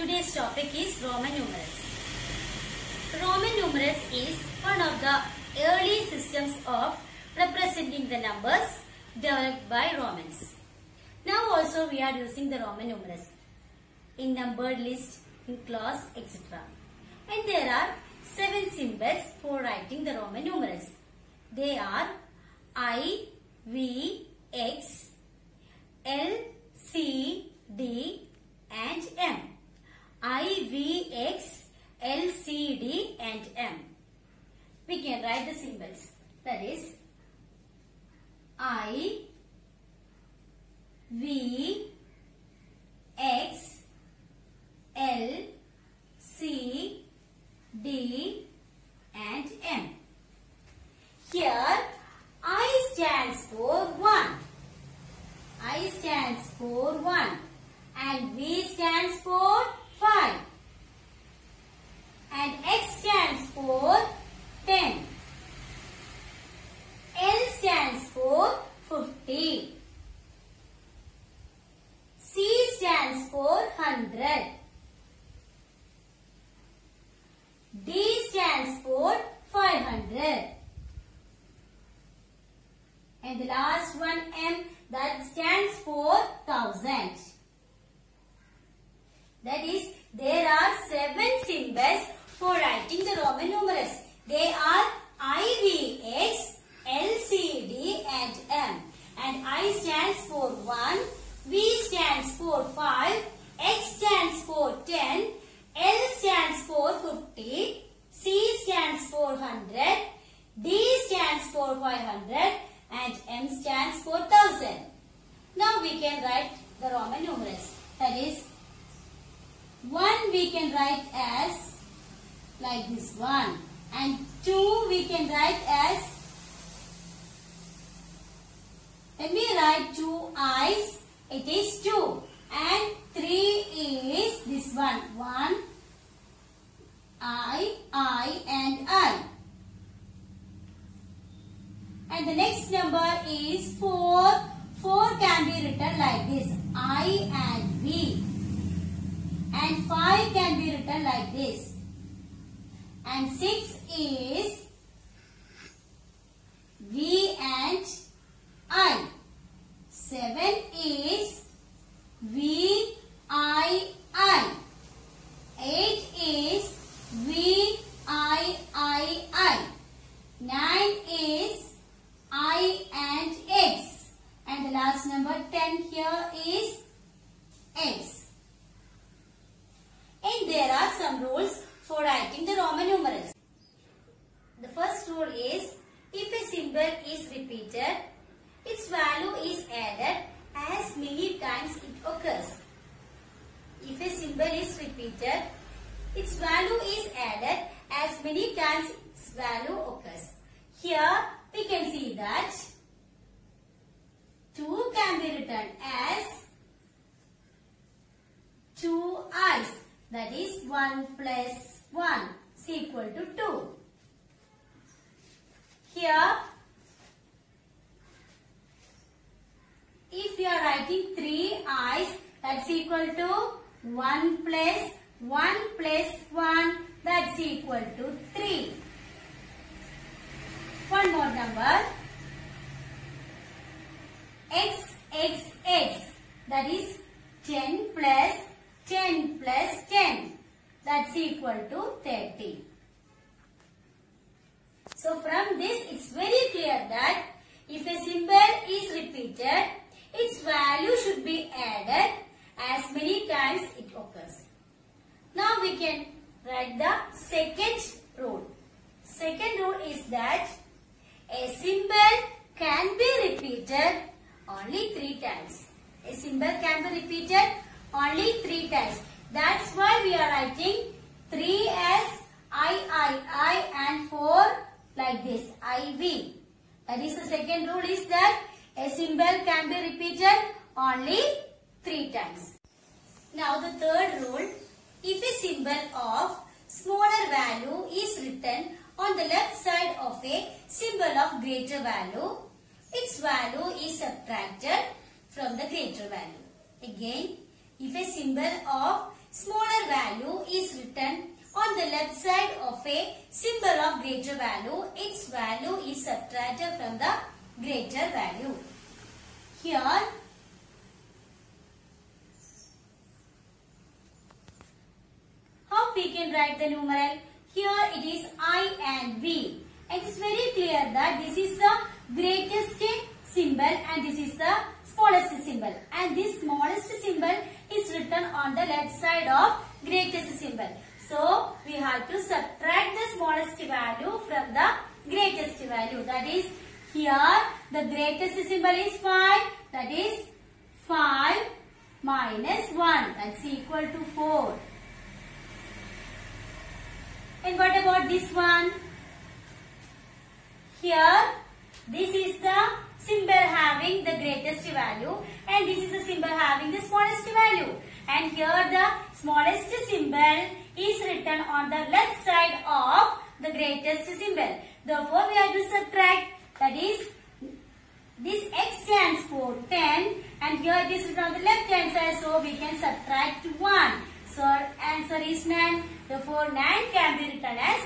today's topic is Roman numerals. Roman numerals is one of the early systems of representing the numbers developed by Romans. Now also we are using the Roman numerals in numbered list, in class, etc. And there are 7 symbols for writing the Roman numerals. They are I, V, X, L, C, D and M. I, V, X, L, C, D and M. We can write the symbols. That is I, V, X, L, C, D and M. Here I stands for 1. I stands for 1 and V stands for 5 and X stands for 10. L stands for 50. C stands for 100. D stands for 500. And the last one M, that stands for 1000. That is, there are 7 symbols for writing the Roman numerals. They are I, V, X, L, C, D and M. And I stands for 1, V stands for 5, X stands for 10, L stands for 50, C stands for 100, D stands for 500 and M stands for 1000. Now we can write the Roman numerals. That is, 1 we can write as like this 1 and 2 we can write as, when we write 2 I's, it is 2 and 3 is this one, 1, I and I. And the next number is 4. 4 can be written like this, I and V. And 5 can be written like this. And 6 is V and I. 7 is V, I. 8 is V, I. 9 is I and X. And the last number 10 here is X. And there are some rules for writing the Roman numerals. The first rule is, if a symbol is repeated, its value is added as many times it occurs. If a symbol is repeated, its value is added as many times its value occurs. Here we can see that 2 can be written as 2 I's. That is 1 plus 1 is equal to 2. Here, if you are writing 3 I's, that's equal to 1 plus 1 plus 1, that's equal to 3. One more number, X, that is 10 plus 10 plus 10, that's equal to 30. So from this, it's very clear that if a symbol is repeated, its value should be added as many times it occurs. Now we can write the second rule. Second rule is that a symbol can be repeated only 3 times. A symbol can be repeated only 3 times. That's why we are writing 3 as I and 4 like this, IV. That is, the second rule is that a symbol can be repeated only 3 times. Now the third rule, if a symbol of smaller value is written on the left side of a symbol of greater value, its value is subtracted from the greater value. Again, if a symbol of smaller value is written on the left side of a symbol of greater value, its value is subtracted from the greater value. Here, how we can write the numeral? Here it is I and V. It is very clear that this is the greatest symbol and this is the smallest symbol. And this smallest symbol is written on the left side of greatest symbol. So, we have to subtract the smallest value from the greatest value. That is, here the greatest symbol is 5. That is 5 minus 1. That's equal to 4. And what about this one? Here, this is the symbol having the greatest value and this is the symbol having the smallest value. And here the smallest symbol is written on the left side of the greatest symbol. Therefore, we have to subtract. That is, this x stands for 10 and here it is written on the left hand side, so we can subtract 1. So, answer is 9. Therefore, 9 can be written as.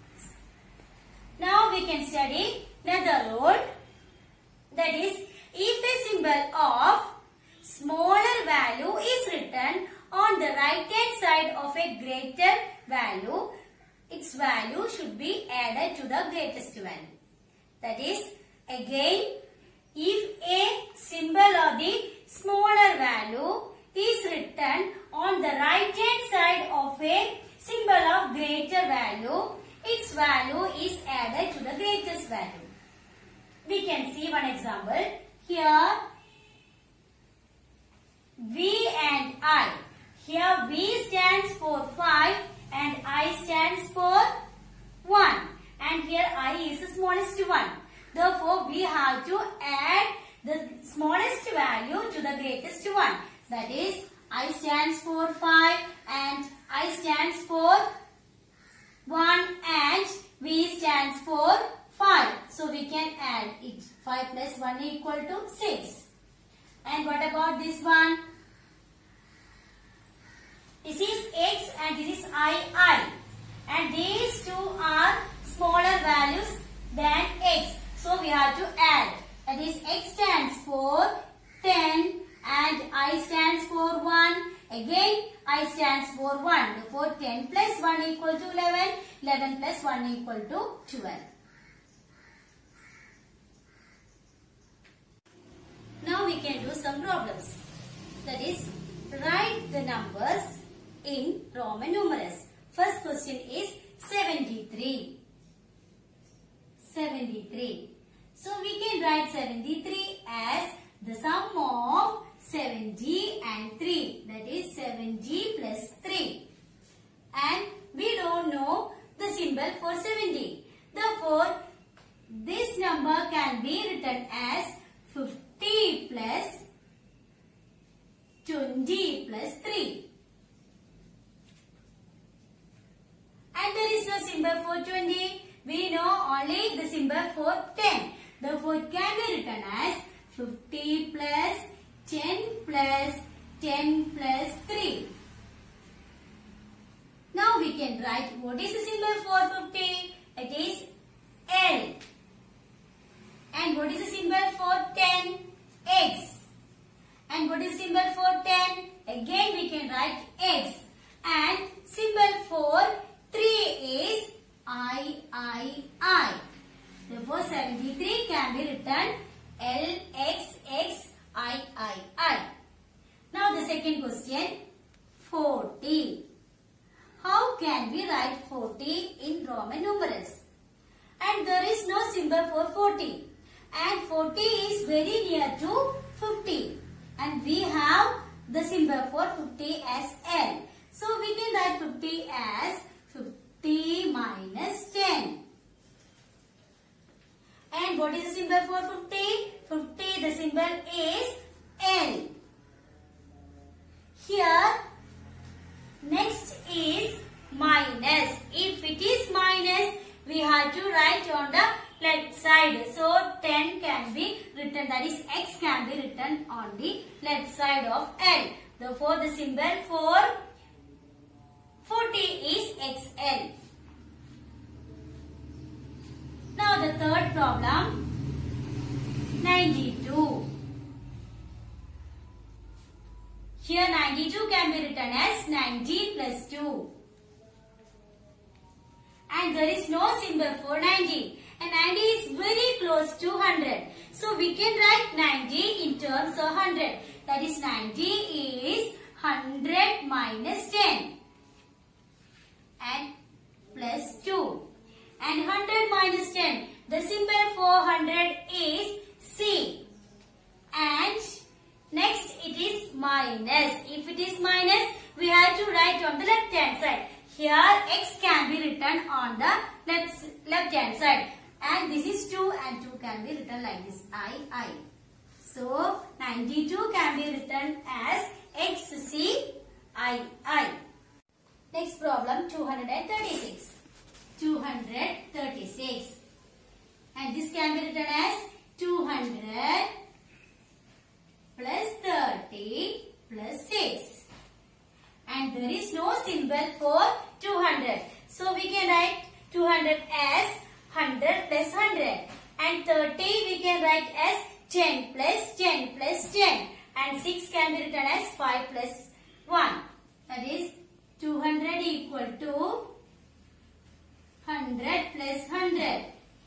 Now, we can study another rule. That is, if a symbol of smaller value is written on the right hand side of a greater value, its value should be added to the greatest value. That is, again, if a symbol of the smaller value is written on the right hand side of a symbol of greater value, its value is added to the greatest value. We can see one example. Here, V and I. Here V stands for 5 and I stands for 1. And here I is the smallest one. Therefore, we have to add the smallest value to the greatest one. That is, I stands for 5 and I stands for 1 and V stands for 5. So, we can add it. 5 plus 1 equal to 6. And what about this one? This is X and this is I. And these two are smaller values than X. So, we have to add. That is, X stands for 10 and I stands for 1. Again, I stands for 1. Therefore, 10 plus 1 equal to 11. 11 plus 1 equal to 12. Now, we can do some problems. That is, write the numbers in Roman numerals. First question is 73. 73. So, we can write 73 as the sum of 70 and 3. That is 70 plus 3. And we don't know the symbol for 70. Therefore, this number can be written as 50 plus 20 plus 3. And there is no symbol for 20. We know only the symbol for 10. Therefore, it can be written as 50 plus 10 plus 10 plus 3. Now, we can write what is the symbol for 50? It is L. And what is the symbol for 10? X. And what is the symbol for 10? Again, we can write X. And symbol for 3 is I. Therefore, 73 can be written L, X, X, I. Now, the second question, 40. How can we write 40 in Roman numerals? And there is no symbol for 40. And 40 is very near to 50. And we have the symbol for 50 as L. So, we can write 50 as 50 minus 10. And what is the symbol for 50? 50, the symbol is L. Here, next is minus. If it is minus, we have to write on the left side. So, 10 can be written, that is X can be written on the left side of L. Therefore, the symbol for can be written as 90 plus 2. And there is no symbol for 90. And 90 is very close to 100. So we can write 90 in terms of 100. That is 90 is 100 minus 10. And plus 2. And 100 minus 10. The symbol for 100 is C. And next it is minus. If it is minus, we have to write on the left hand side. Here x can be written on the left hand side. And this is 2 and 2 can be written like this. I. So 92 can be written as XC I. Next problem 236. 236. And this can be written as 200 plus 30 plus 6. And there is no symbol for 200. So we can write 200 as 100 plus 100. And 30 we can write as 10 plus 10 plus 10. And 6 can be written as 5 plus 1. That is 200 equal to 100 plus 100.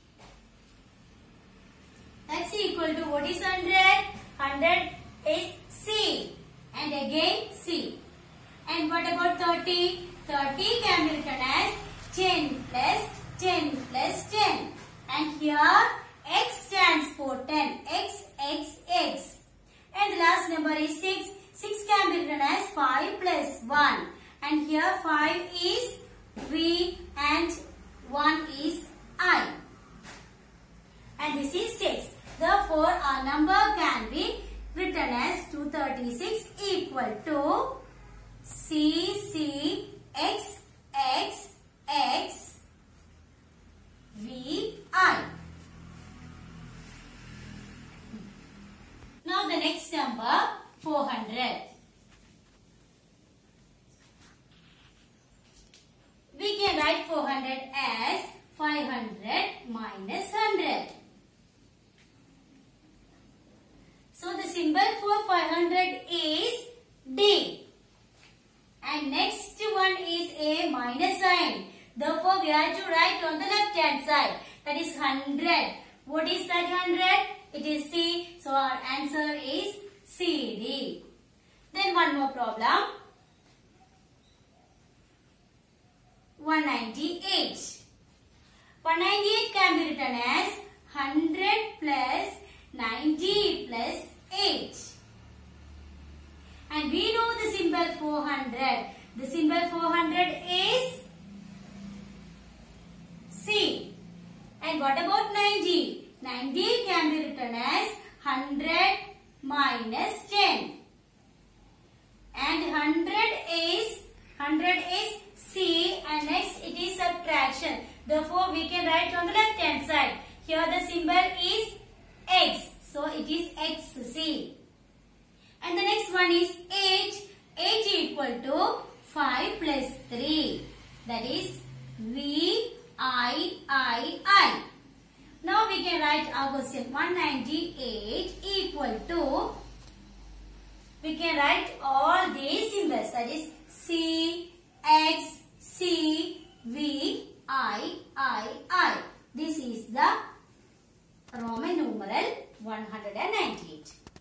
That's equal to what is 100? 100 is C. And again C. And what about 30? 30 can be written as 10 plus 10 plus 10. And here x stands for 10. X. And the last number is 6. 6 can be written as 5 plus 1. And here 5 is V and 1 is I. And this is 6. Therefore, our number can be written as 236 equal to C X V I. Now the next number 400. We can write 400 as 500 minus 100. So the symbol for 500 is D. And next one is a minus sign. Therefore, we have to write on the left hand side. That is 100. What is that 100? It is C. So our answer is CD. Then one more problem. 198. 198 can be written as 100 plus 90 plus 8. And we know the symbol 400. The symbol 400 is C. And what about 90? 90 can be written as 100 minus 10. And 100 is C, and next it is subtraction. Therefore, we can write on the left hand side. Here the symbol is X. So it is XC. And the next one is 8. 8 equal to 5 plus 3. That is VII. Now we can write our question 198 equal to, we can write all these symbols. That is C, X, C, V, I. This is the Roman numeral 198.